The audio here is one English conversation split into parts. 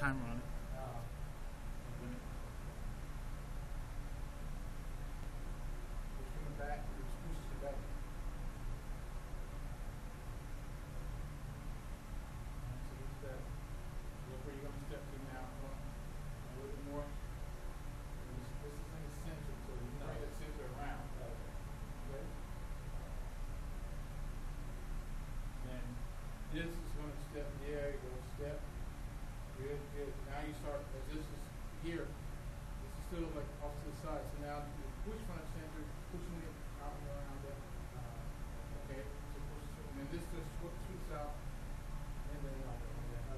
timer on it. Push from the back, it pushes it back. So this step. Look where you're going to step to now. A little bit more. This is in the center, so you bring the center around. Okay? Then this is going to step, there you go, step. Good, good. Now you start, as this is here, this is still like off to the side. So now you push from the center, pushing it out and around there. Okay, so push it, and then this just swoops out, and then I'll go.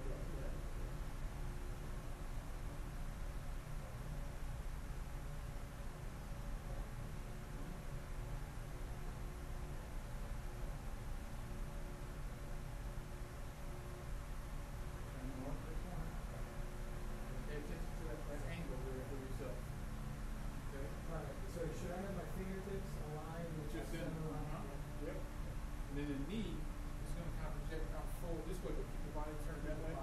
Pay attention to that angle there for yourself. Okay? Right. So should I have my fingertips aligned with Your the center. center line? Yep. And then the knee is going to kind of project out forward this way, but keep your body turned that way.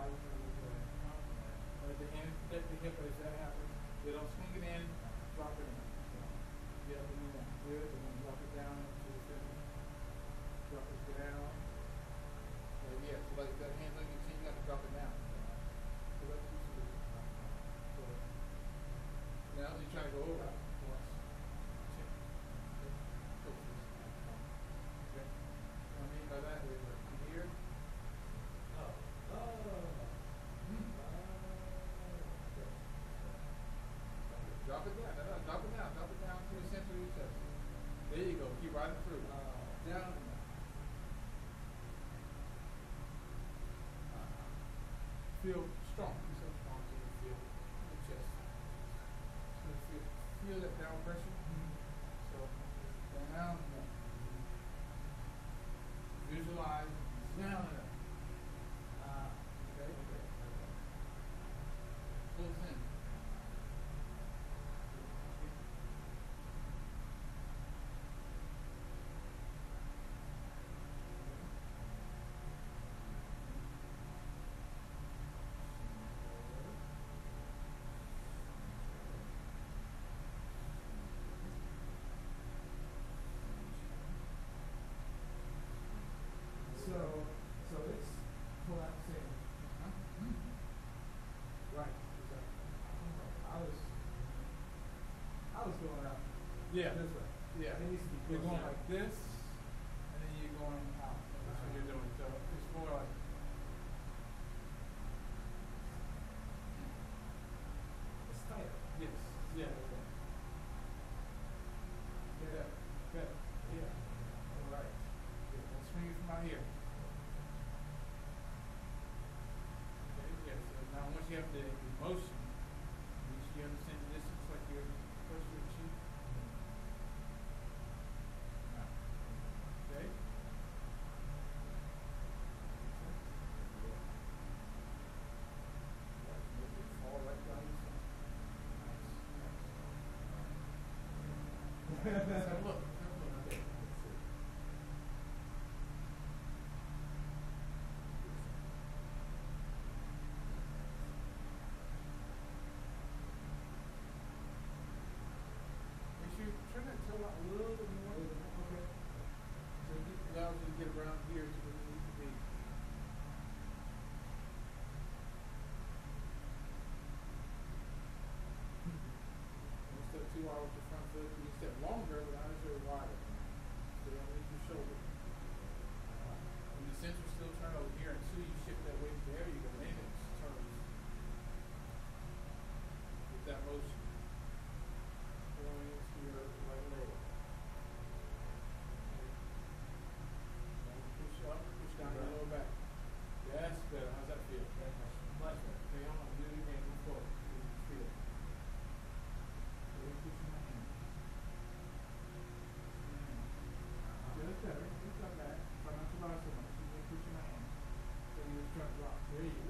At the end, protect the hip as that happens. You don't swing it in, drop it in. Yeah, and then good, and then drop it down to the center. Drop it down. Yeah, so like that hand's on your chin, you have to drop it down. So that's what you do. So now you're trying to go over. Once. Chin. Okay. Okay. What I mean by that is like here. Drop it down. No, drop it down. Drop it down to the center of your chest. There you go. Keep riding through. Down. Feel strong. Feel so strong to you feel the chest. So feel that down pressure. So down. Visualize down and up. Okay. Pulls in. So it's collapsing. Right. Exactly. I was going up. Yeah. This way. Yeah. It needs to be You're close going down. like this, and then you're going out. That's what you're doing. So it's more like It's tighter. yes. Yeah. Yeah. Good. Yeah. All right. Yeah. Don't swing it from out here. Okay. Yeah. So now once you have the motion, you understand the distance, like your first your cheek. Now. Okay. Fall right down your center. Nice. Let's have a look. Let's have a look. Okay. Make sure you turn that toe out a little bit more. Okay. So it allows you to get around here to where you need to be. You step too hard with your front foot. You can step longer, but not necessarily wider. So you don't need your shoulder. When the center's still turned over here, until you shift that weight, there you go. Then it turns with that motion. Going into your right leg. Okay. Push up, push down your lower back. Yes, better. How's that feel? Much better. Okay, I'm gonna do it again before you feel it. Really pushing my hand. Good, better. Just like that. Try not to rise so much. You're pushing my hand. So you just try to drop. There you go.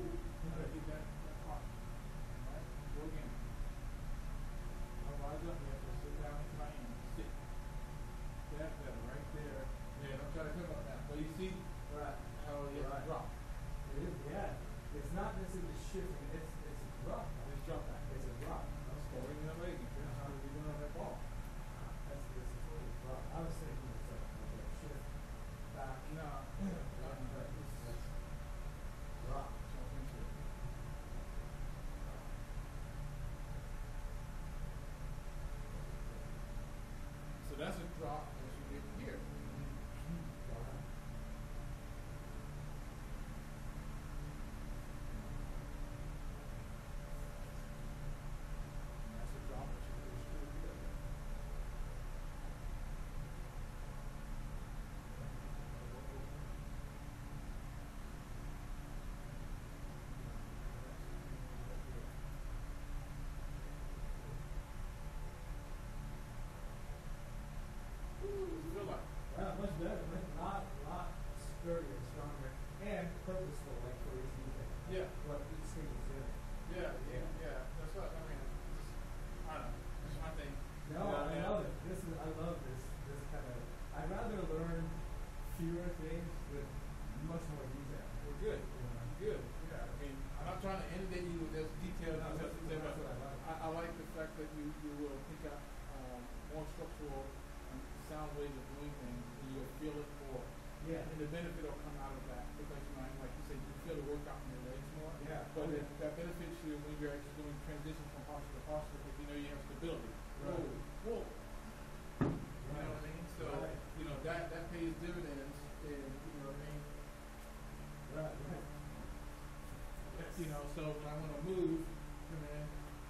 you're actually doing transition from posture to posture because you know you have stability. Right. Whoa. You know what I mean? So, Right. you know, that pays dividends and, you know what I mean? Right. Right. Yes. You know, so when I want to move, come in,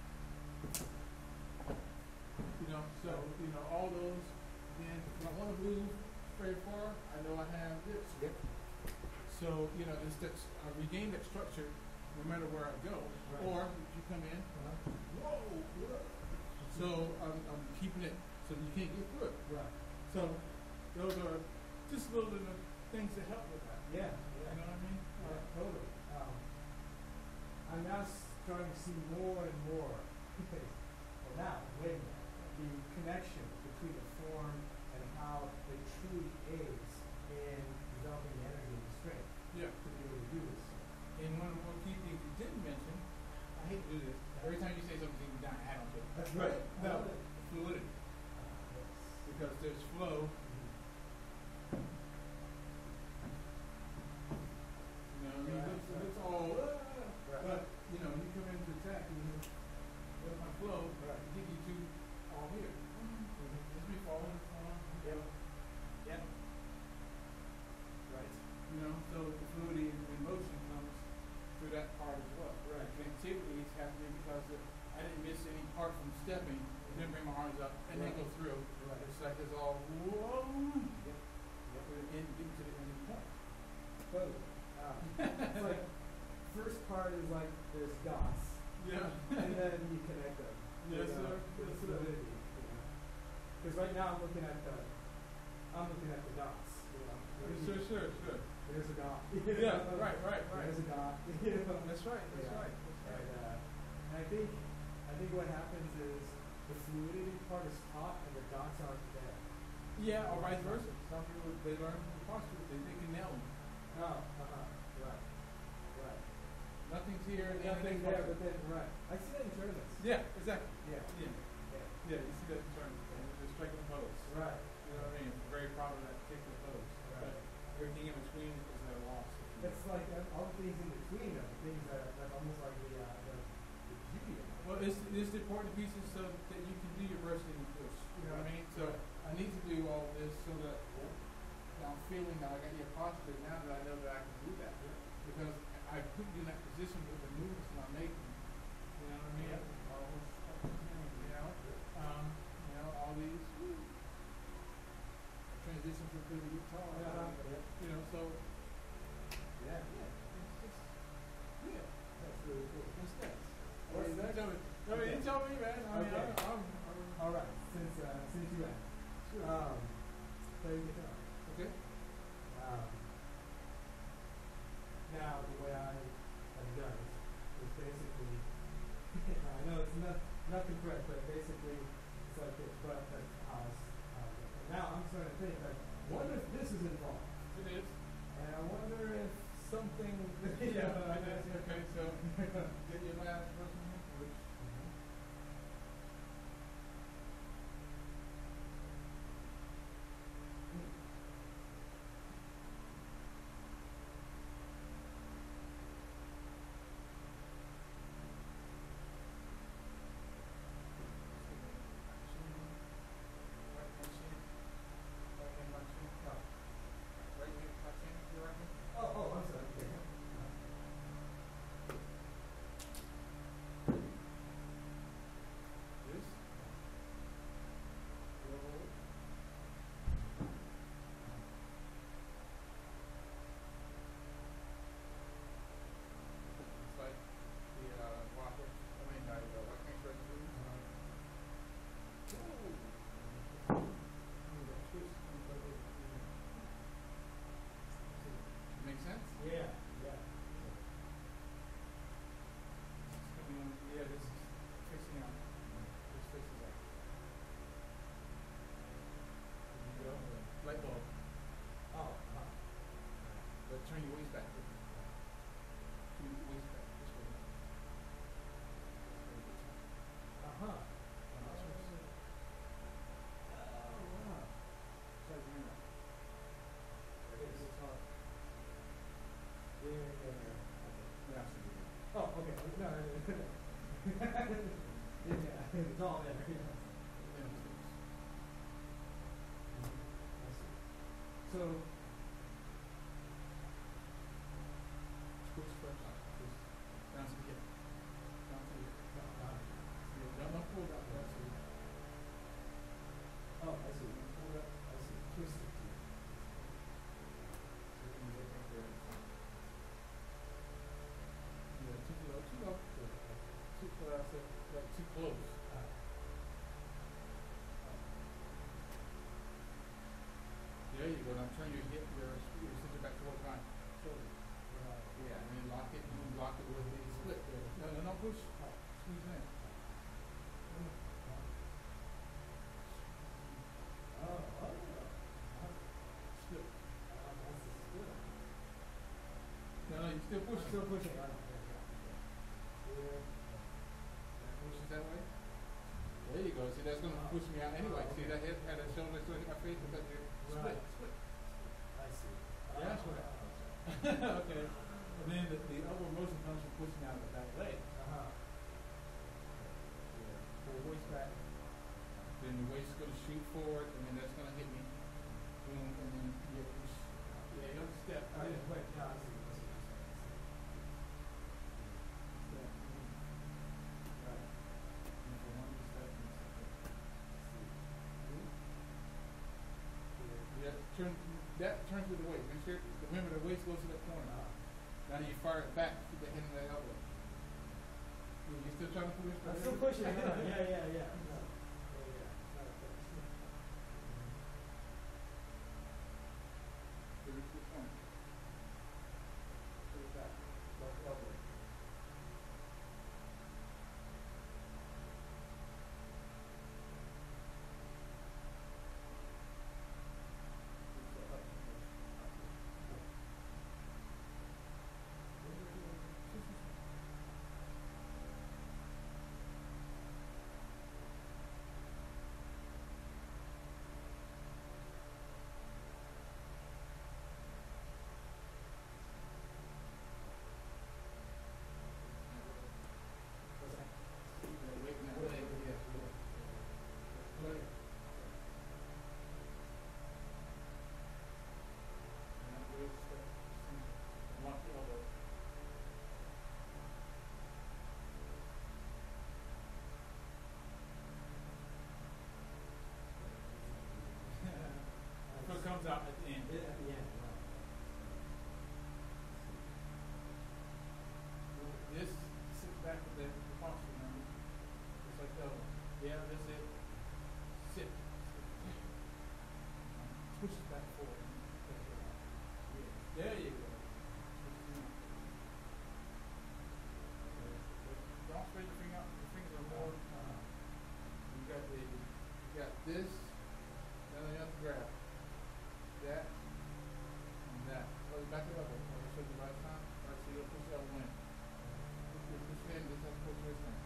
you know, so, you know, all those, then when I want to move very far, I know I have this. Yep. So, you know, it's that, I regain that structure no matter where I go. Right. Or if you come in, whoa, so I'm keeping it so you can't get through it. Right. So those are just little of the things that help with that. Yeah. You Yeah. know what I mean? Yeah, totally. I'm now starting to see more and more, well now, way more, the connection between the form and how it truly aids in developing the energy and the strength Yeah. to be able to do this. And one of the more key things you didn't mention, I hate to do this. Every time you say something, you down, I don't do it. That's right. No, I love it. fluidity. Yes. Because there's flow. Mhm. You know, Right, it looks right. all, Right. but, you know, you come into attack and you with my flow, Right. get you to all here. Mhm. Just be falling, Yep. Yep. Right. you know, so the fluidity and motion comes through that part as well. Right. The activity is happening because I didn't miss any part from stepping, then bring my arms up, and then Right. go through. Right. It's like it's all, whoa, Yep. Yep. and get to the ending point. Totally. It's like, first part is like there's dots, Yeah. and then you connect them. Yes, You know, sir. the Yes, sir. fluidity, you know. Because right now I'm looking at the dots. You know. Sure. There's a dot. Yeah, right. There's a dot. You know. That's right. Yeah. And I think what happens is the fluidity part is taught and the dots aren't there. Yeah, or vice versa. Some people, they learn the posture, they can nail them. Oh, right. Right. Nothing's here, Nothing anything's there, posture. but then, right. I see that in tournaments. Yeah, exactly. Yeah. Yeah, Yeah. you see that in terms of the striking pose. Right. You know what I mean? I'm very proud of that particular pose. Right. But everything in between is at a loss. It's like all the things in between are the things that are almost like the beauty of it. Well, it's the important pieces so that you can do your bursting and push. You know what I mean? So I need to do all this so that I'm feeling that I got your posture now that I know that I can do that. Because I put you in that position with the movements that I'm making. You know what I mean? Yeah. Almost, you know, all these transitions from pretty guitar. You know, so Yeah. it's just, yeah. That's really cool. What's next? What's next? I mean, you tell me, man. I mean, Okay. I'm All right. Since you asked, sure. play the guitar. Okay. Now the way I have done it is basically, I know it's nothing correct, but basically it's like this. But now I'm starting to think like, wonder if this is involved, It is. and I wonder if something. Yeah, I guess. Okay, so get your last person here. Which, Oh, I'm sorry. Okay. close. There you go. Now turn your hip, your center back towards my shoulder. Yeah, and then lock it. You lock it with the split there. No, push. Squeeze in. Split. No, you still push. Still pushing. That pushes that way. There you go. See, that's going to push me out anyway. See, that hip had a shoulder still hit my face because you split. Split. I see. Yeah, that's right. Okay. And then the upward motion comes from pushing out the back leg. Pull the waist back. Then the waist is going to shoot forward, and then that's going to hit me. Boom, and then you push. Yeah, you have to step. I just went down. Step. Right. And for one step, and step. Yeah, that turns with the waist. Make sure, remember the waist goes to that corner. Now you fire it back, keep the hand in that elbow. You still trying to push? I'm still pushing. Yeah. Give it to the corner. Put it back. Lock the elbow. Comes out at the end. At the end. This sits back with the posture now. Just like the other. Yeah, that's it. Sit. Push it back forward. Yeah. There you go. Don't spread your finger out. Your fingers are more. You got this. Then you have to grab that and that. Oh, back it up. I showed you last time. All right, so you'll push that one in. Push it in. This has to push this in.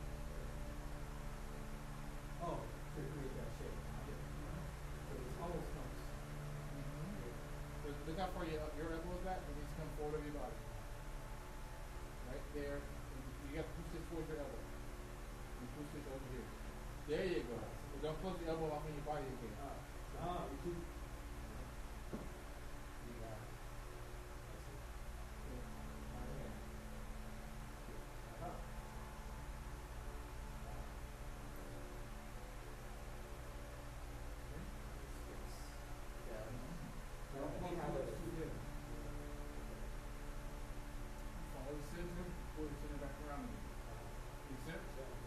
Oh, to create that shape. So it's almost comes. Look how far your elbow is back. It needs to come forward of your body. Right there. You got to push this towards your elbow. You push this over here. There you go. So don't close the elbow off in your body again. You keep. Follow the center, pull the center back around you. Make sense?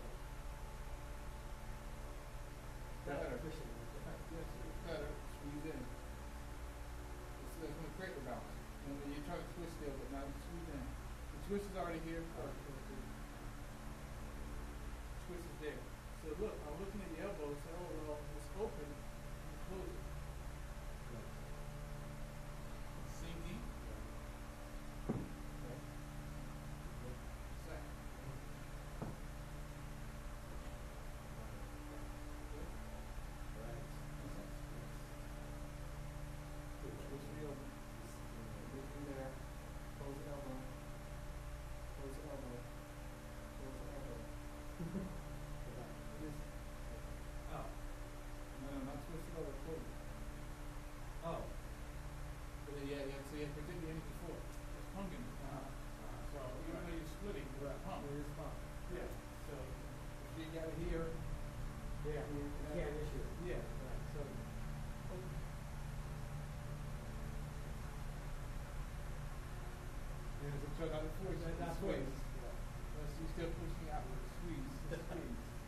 Better. Yes, better. Squeeze in. It's going to create the balance. And when you try to twist still, but now you squeeze in. The twist is already here. Twist is there. So look, I'm looking at the elbow, so well, it's open, you close it. Sink deep. Okay. Second. Twist the elbow. Look in there. Close the elbow. Close the elbow. Close the elbow. This. Oh. No, not twist it over, close it. Oh. But yeah, so you have to protect the energy before. It's pumping. So even though you're splitting, you're at pump. It is pump. Yeah. So if you got it here, Yeah, you can't issue it. yeah. Right. So There's a so now the force That's squeeze. right. You're still pushing out with the squeeze. Squeeze.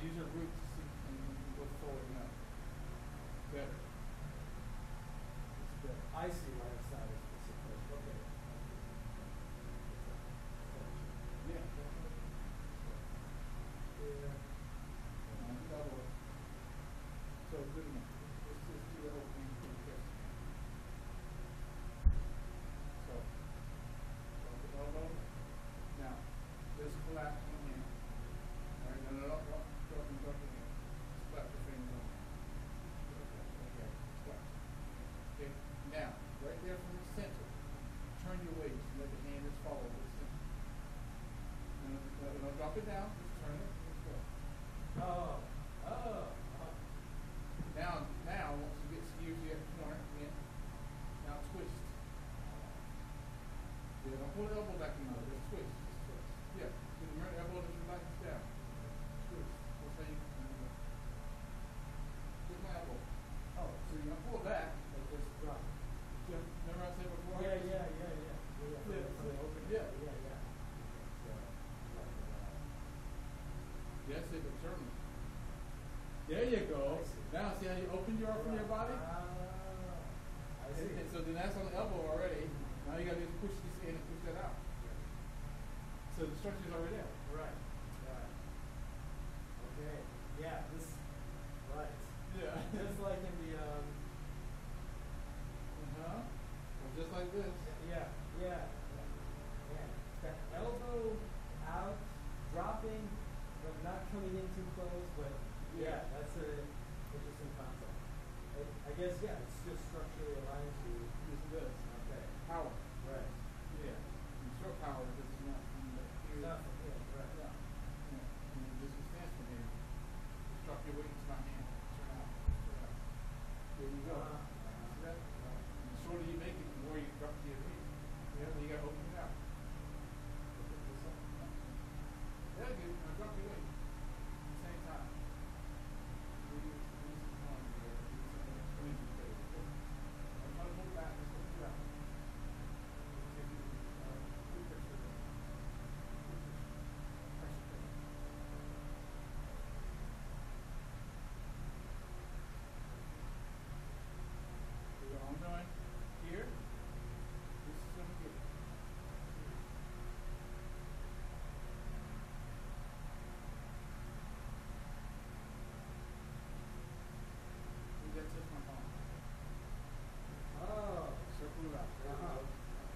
use your glutes and go forward and up. Better. It's better. I see why the side is supposed. Okay. Yeah. Yeah. Double it. So good enough. Let's just do the whole thing pretty quick. So, drop the elbow. Now, just collapse one hand. Alright, no, drop again. Slap the fingers on. Okay, slap. Okay, now, right there from the center, turn your weight and let the hand just follow the center. No, drop it down, just turn it, let's go. Oh. Now, once you get skewed to that corner, again, now twist. Yeah, don't pull the elbow back in, just twist. Just twist. Yeah, so remember the elbow just relax down. Twist. That's how you twist my elbow. Oh, so you're going to pull it back, but just drop it. Remember I said before? Yeah. Yes, it will turn. There you go. Now see how you opened your arm from your body? I see. And so then that's on the elbow already. Now you got to just push this in and push that out. So the structure's already there. Right. Okay. Yeah, right. Yeah. Just like in the, Well, just like this. Yeah. That elbow out, dropping, but not coming in too close, but yeah, that's an interesting concept. I guess, yeah, it's just structurally aligned to This. okay. Power. Right. Yeah. And short power because it's not from the here. Nothing, right. Yeah. And this is stance from here. Just drop your weight into my hand. Turn out. There you go. See that? And the shorter you make it, the more you drop to your feet. Yeah, then you got to open it out. Yeah, good. Now drop your weight. At the same time. I'm trying to move back. Just move it out. I'm going here. This is going to get it. See, that touch my palm. Oh. Circle it out. There we go.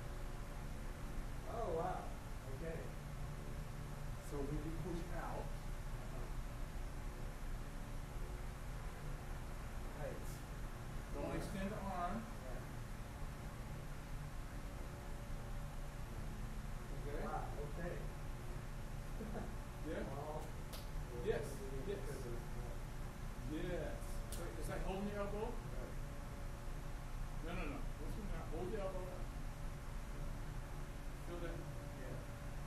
Oh, wow. Okay. So when you push out, Right. don't extend the arm. Okay? Wow, okay. Yeah? Wow. Yes. Yes. So it's like holding your elbow. No. This one now. Hold your elbow. Feel that? Yeah.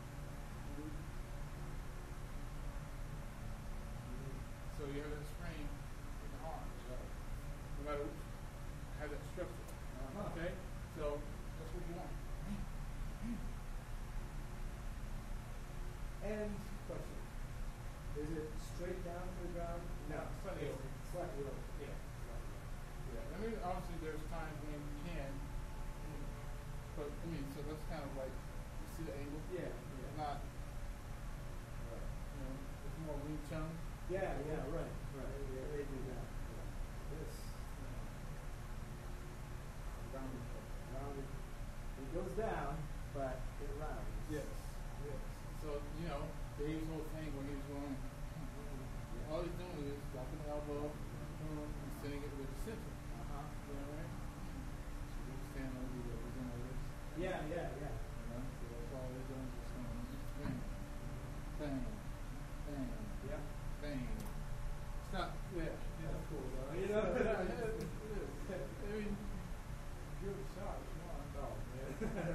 So you have that strain in the arms. No matter which, have that structure. Okay? So that's what you want. And question. Is it straight down to the ground? No, slightly over. Slightly over. Yeah. Yeah. I mean, obviously there's times when you can, but I mean, so that's kind of like, you see the angle? Yeah. It's not, Right. it's more Wing Chun. Yeah, right. Yeah, they do that. This. Rounded. It goes down, but it rounds. Yes. So, Dave's whole thing when he was going, all he's doing is dropping the elbow and sending it with the center. You know what I mean? So he's standing over here, he's doing all this. Yeah. So that's all they're doing is just going bang, bang, bang, Yeah. bang. It's not, That's cool, though. it is. I mean, give it a shot if you want. Oh, man.